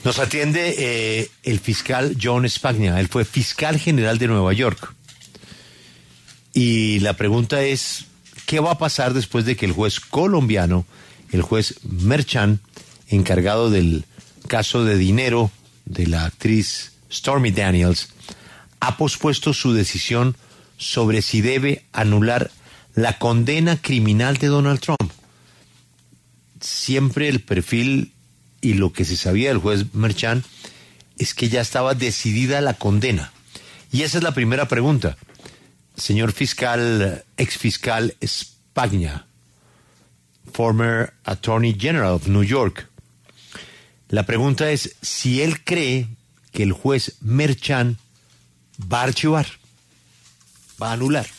Nos atiende el fiscal John Spagna. Él fue fiscal general de Nueva York. Y la pregunta es, ¿qué va a pasar después de que el juez colombiano, el juez Merchan, encargado del caso de dinero de la actriz Stormy Daniels, ha pospuesto su decisión sobre si debe anular la condena criminal de Donald Trump? Siempre el perfil y lo que se sabía del juez Merchan es que ya estaba decidida la condena. Y esa es la primera pregunta. Señor fiscal, exfiscal Spagna, former Attorney General of New York. La pregunta es si él cree que el juez Merchan va a archivar, va a anular.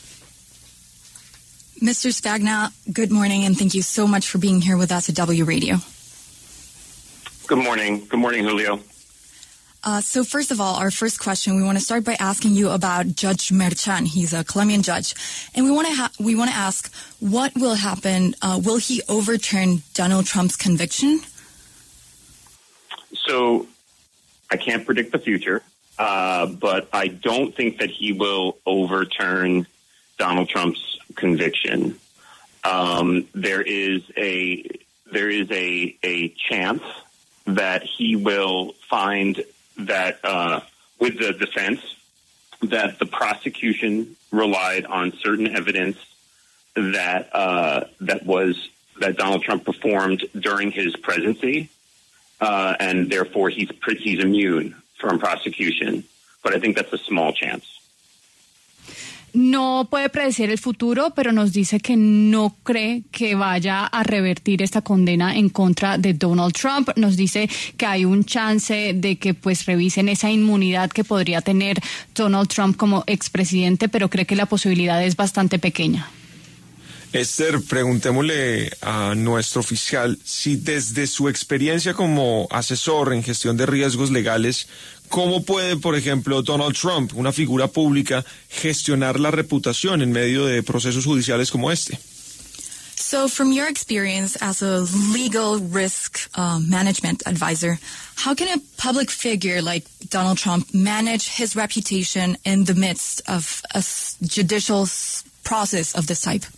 Mr. Spagna, good morning, and thank you so much for being here with us at W Radio. Good morning. Good morning, Julio. So first of all, our first question, we want to start by asking you about Judge Merchan. He's a Colombian judge. And we want to ask, what will happen? Will he overturn Donald Trump's conviction? So I can't predict the future, but I don't think that he will overturn Donald Trump's conviction. There is a chance that he will find that with the defense that the prosecution relied on certain evidence that Donald Trump performed during his presidency, and therefore he's immune from prosecution. But I think that's a small chance. No puede predecir el futuro, pero nos dice que no cree que vaya a revertir esta condena en contra de Donald Trump. Nos dice que hay un chance de que pues revisen esa inmunidad que podría tener Donald Trump como expresidente, pero cree que la posibilidad es bastante pequeña. Esther, preguntémosle a nuestro fiscal si desde su experiencia como asesor en gestión de riesgos legales, ¿cómo puede, por ejemplo, Donald Trump, una figura pública, gestionar la reputación en medio de procesos judiciales como este? So from your experience as a legal risk management advisor, how can a public figure like Donald Trump manage his reputation in the midst of a judicial process of this type?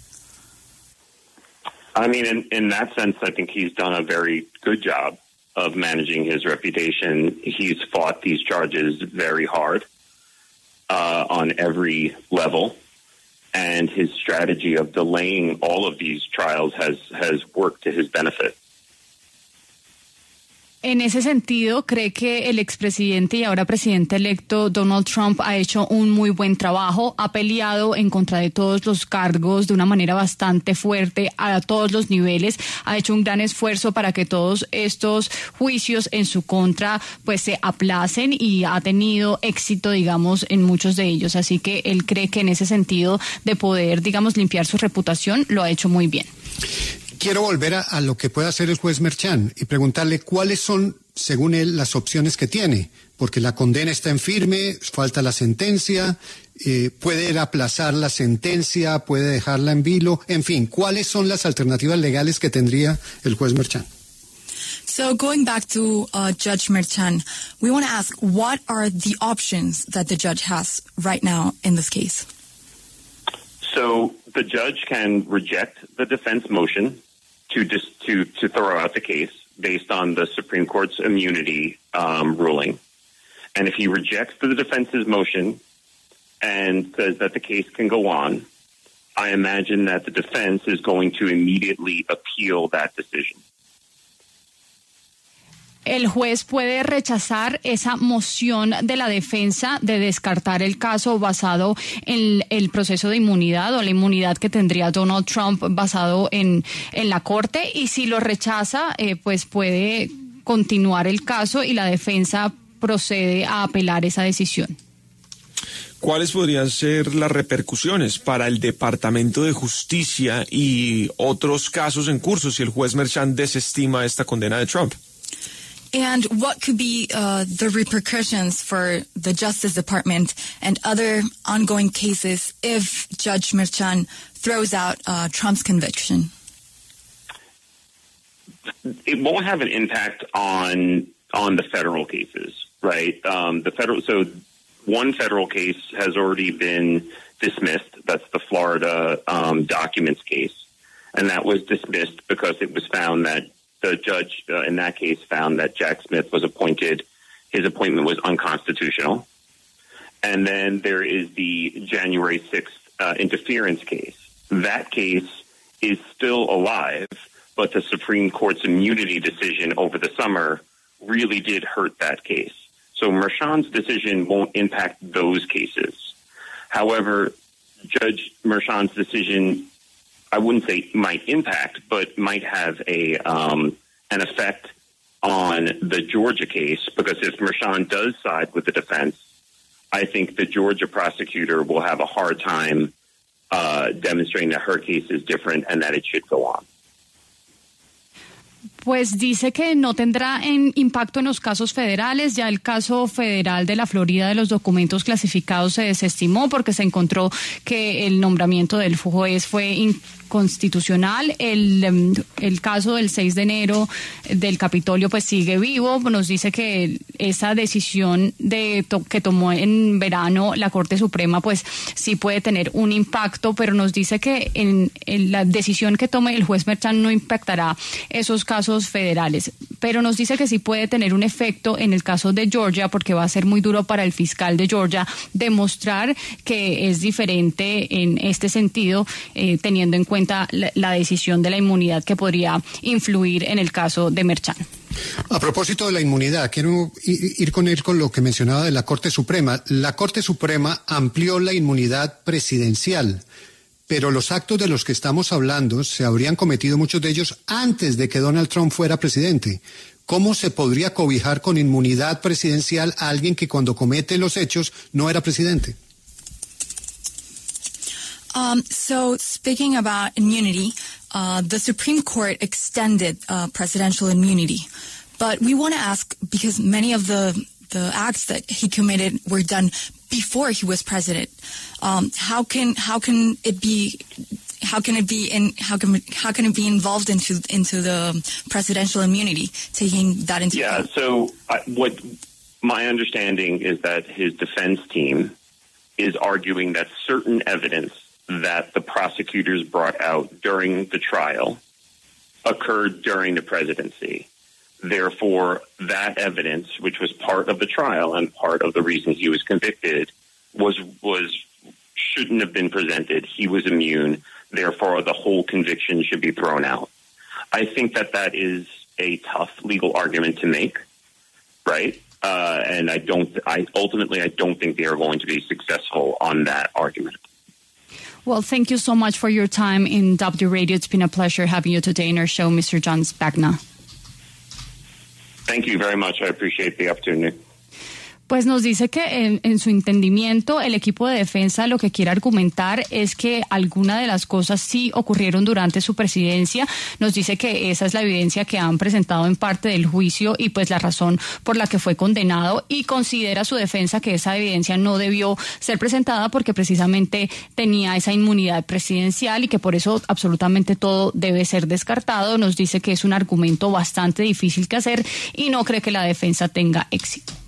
I mean, in that sense, I think he's done a very good job of managing his reputation. He's fought these charges very hard on every level, and his strategy of delaying all of these trials has worked to his benefit. En ese sentido, ¿cree que el expresidente y ahora presidente electo Donald Trump ha hecho un muy buen trabajo? Ha peleado en contra de todos los cargos de una manera bastante fuerte a todos los niveles. Ha hecho un gran esfuerzo para que todos estos juicios en su contra pues se aplacen y ha tenido éxito, digamos, en muchos de ellos. Así que él cree que en ese sentido de poder, digamos, limpiar su reputación, lo ha hecho muy bien. Quiero volver a lo que puede hacer el juez Merchan y preguntarle cuáles son, según él, las opciones que tiene, porque la condena está en firme, falta la sentencia, puede aplazar la sentencia, puede dejarla en vilo, en fin, ¿cuáles son las alternativas legales que tendría el juez Merchan? So going back to Judge Merchan, we want to ask, what are the options that the judge has right now in this case? So the judge can reject the defense motion to throw out the case based on the Supreme Court's immunity ruling. And if he rejects the defense's motion and says that the case can go on, I imagine that the defense is going to immediately appeal that decision. El juez puede rechazar esa moción de la defensa de descartar el caso basado en el proceso de inmunidad o la inmunidad que tendría Donald Trump basado en la corte, y si lo rechaza, pues puede continuar el caso y la defensa procede a apelar esa decisión. ¿Cuáles podrían ser las repercusiones para el Departamento de Justicia y otros casos en curso si el juez Merchan desestima esta condena de Trump? And what could be the repercussions for the Justice Department and other ongoing cases if Judge Merchan throws out Trump's conviction? It won't have an impact on on the federal cases, right? So one federal case has already been dismissed. That's the Florida documents case. And that was dismissed because it was found that the judge in that case found that Jack Smith was appointed, his appointment was unconstitutional. And then there is the January 6th interference case. That case is still alive, but the Supreme Court's immunity decision over the summer really did hurt that case. So Merchan's decision won't impact those cases. However, Judge Merchan's decision, I wouldn't say might impact, but might have an effect on the Georgia case, because if Merchan does side with the defense, I think the Georgia prosecutor will have a hard time demonstrating that her case is different and that it should go on. Pues dice que no tendrá impacto en los casos federales. Ya el caso federal de la Florida de los documentos clasificados se desestimó porque se encontró que el nombramiento del juez fue inconstitucional. El caso del 6 de enero del Capitolio pues sigue vivo. Nos dice que esa decisión que tomó en verano la Corte Suprema pues sí puede tener un impacto, pero nos dice que en la decisión que tome el juez Merchan no impactará esos casos federales, pero nos dice que sí puede tener un efecto en el caso de Georgia, porque va a ser muy duro para el fiscal de Georgia demostrar que es diferente en este sentido, teniendo en cuenta la decisión de la inmunidad que podría influir en el caso de Merchan. A propósito de la inmunidad, quiero ir con lo que mencionaba de la Corte Suprema. La Corte Suprema amplió la inmunidad presidencial, pero los actos de los que estamos hablando se habrían cometido muchos de ellos antes de que Donald Trump fuera presidente. ¿Cómo se podría cobijar con inmunidad presidencial a alguien que cuando comete los hechos no era presidente? So speaking about immunity, the Supreme Court extended presidential immunity. But we want to ask, because many of the acts that he committed were done before he was president. How can it be involved into the presidential immunity, taking that into account? Yeah. So what my understanding is that his defense team is arguing that certain evidence that the prosecutors brought out during the trial occurred during the presidency. Therefore, that evidence, which was part of the trial and part of the reasons he was convicted, shouldn't have been presented. He was immune. Therefore, the whole conviction should be thrown out. I think that is a tough legal argument to make, right? And I don't think they are going to be successful on that argument. Well, thank you so much for your time in W Radio. It's been a pleasure having you today in our show, Mr. John Spagna. Thank you very much. I appreciate the opportunity. Pues nos dice que en su entendimiento el equipo de defensa lo que quiere argumentar es que alguna de las cosas sí ocurrieron durante su presidencia. Nos dice que esa es la evidencia que han presentado en parte del juicio y pues la razón por la que fue condenado, y considera su defensa que esa evidencia no debió ser presentada porque precisamente tenía esa inmunidad presidencial y que por eso absolutamente todo debe ser descartado. Nos dice que es un argumento bastante difícil que hacer y no cree que la defensa tenga éxito.